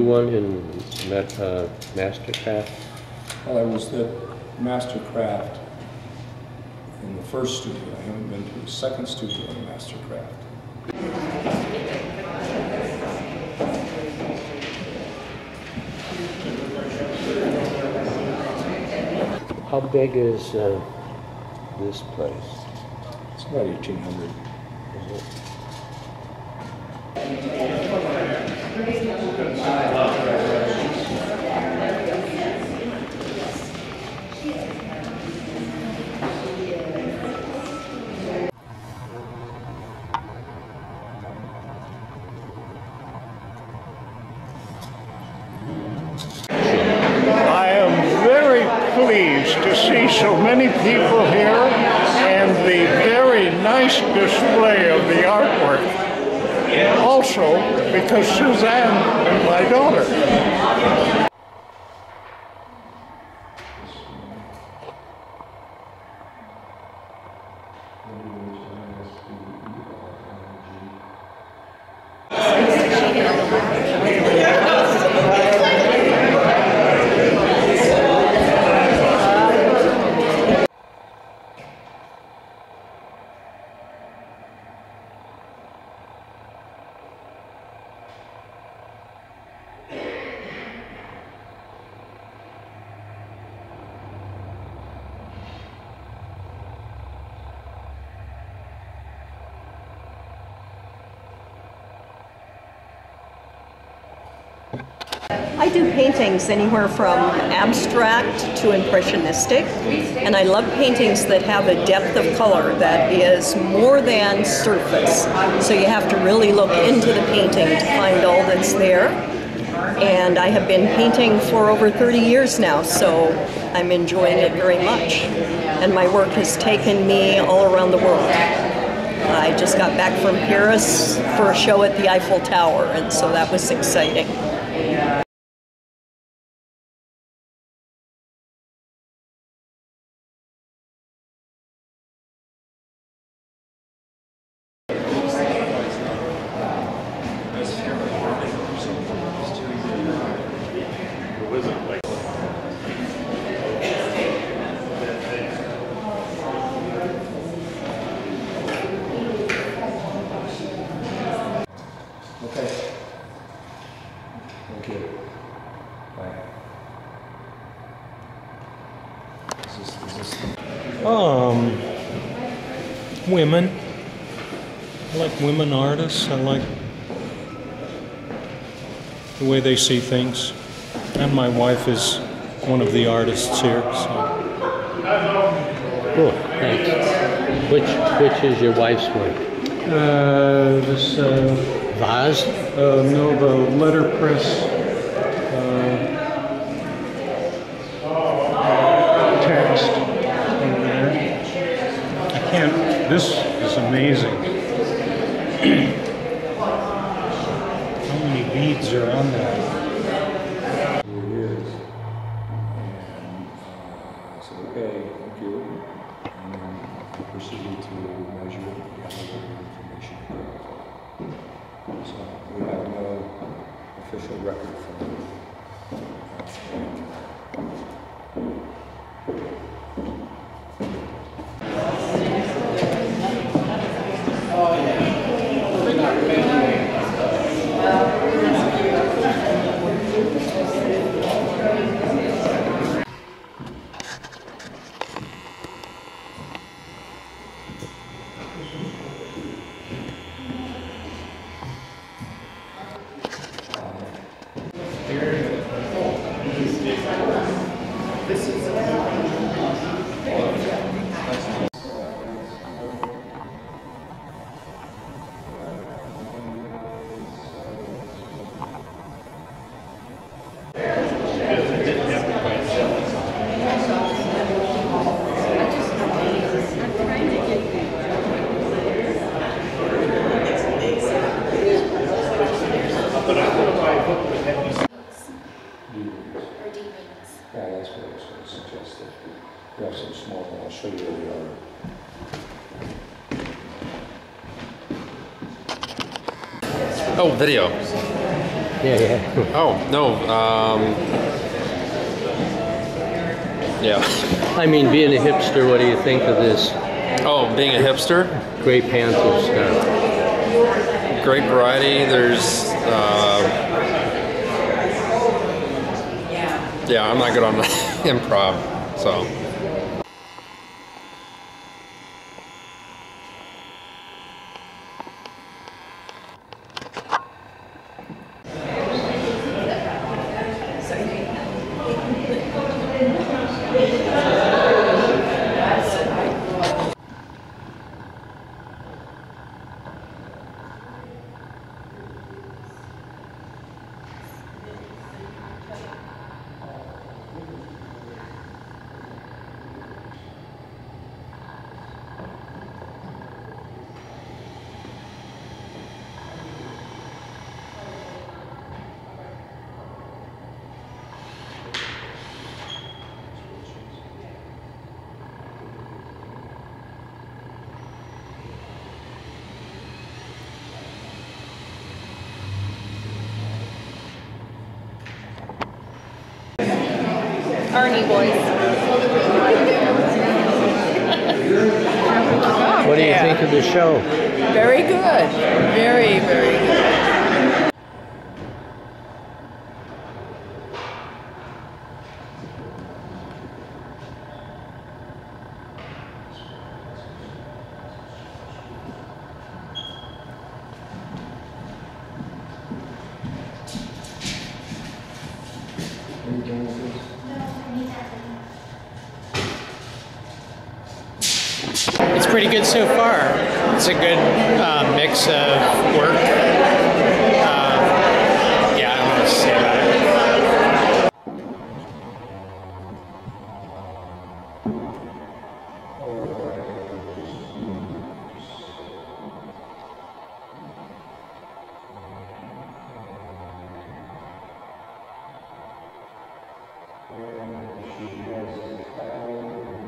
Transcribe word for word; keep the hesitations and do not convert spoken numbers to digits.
one in uh, Mastercraft? Well, I was at Mastercraft in the first studio. I haven't been to the second studio in Mastercraft. How big is uh, this place? It's about eighteen hundred. Is it? Pleased to see so many people here and the very nice display of the artwork. Also, because Suzanne is my daughter. I do paintings anywhere from abstract to impressionistic, and I love paintings that have a depth of color that is more than surface. So you have to really look into the painting to find all that's there. And I have been painting for over thirty years now, so I'm enjoying it very much. And my work has taken me all around the world. I just got back from Paris for a show at the Eiffel Tower, and so that was exciting. Okay. Thank you. Bye. Is this, is this... Um, women. I like women artists. I like the way they see things. And my wife is one of the artists here. So. Cool, thanks. Which, which is your wife's work? Uh, this uh, Vase? uh, no, the letterpress uh, text over there. I can't. This is amazing. How many beads are on that? Here it is. And uh, I said, okay, thank you. And then I proceeded to measure it and gather the information. So we have no official record from it. Yeah, that's what I was going to suggest. That we have some small, I'll show you where they are. Oh, video. Yeah, yeah. Oh, no. Um, yeah. I mean, being a hipster, what do you think of this Oh, being a hipster? Grey Panther stuff? Great variety. There's, uh, yeah, I'm not good on improv, so. Arnie boys. What do you think of the show? Very good. Very, very good. It's pretty good so far. It's a good uh, mix of work. Uh, yeah, I don't know what to say about it. Yes.